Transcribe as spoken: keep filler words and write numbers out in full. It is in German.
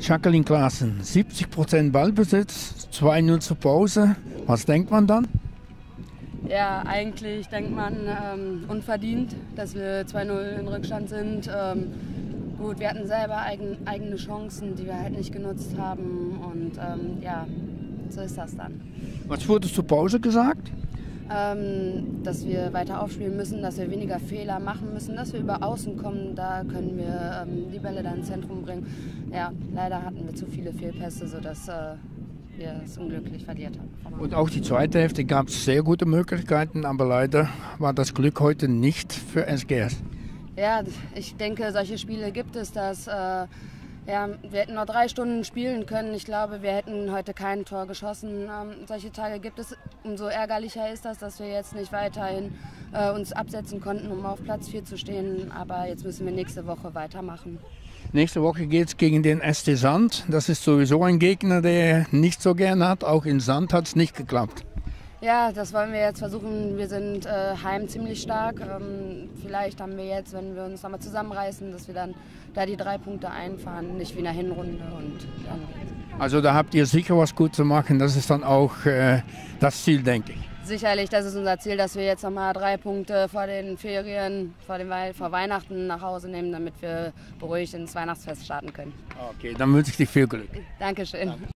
Jacqueline Klaassen, siebzig Prozent Ballbesitz, zwei null zur Pause. Was denkt man dann? Ja, eigentlich denkt man ähm, unverdient, dass wir zwei null in Rückstand sind. Ähm, gut, wir hatten selber eigen, eigene Chancen, die wir halt nicht genutzt haben. Und ähm, ja, so ist das dann. Was wurde zur Pause gesagt? Ähm, dass wir weiter aufspielen müssen, dass wir weniger Fehler machen müssen, dass wir über Außen kommen, da können wir ähm, die Bälle dann ins Zentrum bringen. Ja, leider hatten wir zu viele Fehlpässe, sodass äh, wir es unglücklich verliert haben. Und auch die zweite Hälfte gab es sehr gute Möglichkeiten, aber leider war das Glück heute nicht für S G S. Ja, ich denke, solche Spiele gibt es, dass äh, ja, wir hätten noch drei Stunden spielen können. Ich glaube, wir hätten heute kein Tor geschossen. Ähm, solche Tage gibt es. Umso ärgerlicher ist das, dass wir jetzt nicht weiterhin äh, uns absetzen konnten, um auf Platz vier zu stehen. Aber jetzt müssen wir nächste Woche weitermachen. Nächste Woche geht es gegen den S C Sand. Das ist sowieso ein Gegner, der er nicht so gerne hat. Auch in Sand hat es nicht geklappt. Ja, das wollen wir jetzt versuchen. Wir sind äh, heim ziemlich stark. Ähm, vielleicht haben wir jetzt, wenn wir uns nochmal zusammenreißen, dass wir dann da die drei Punkte einfahren, nicht wie in der Hinrunde. Und dann also da habt ihr sicher was gut zu machen. Das ist dann auch äh, das Ziel, denke ich. Sicherlich, das ist unser Ziel, dass wir jetzt nochmal drei Punkte vor den Ferien, vor, dem, vor Weihnachten nach Hause nehmen, damit wir beruhigt ins Weihnachtsfest starten können. Okay, dann wünsche ich dir viel Glück. Dankeschön. Danke.